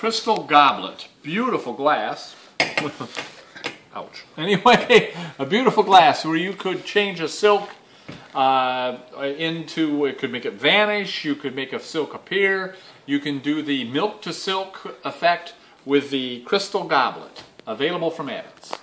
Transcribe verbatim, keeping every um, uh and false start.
Crystal goblet. Beautiful glass. Ouch. Anyway, a beautiful glass where you could change a silk uh, into, it could make it vanish, you could make a silk appear, you can do the milk to silk effect with the crystal goblet. Available from Abbotts.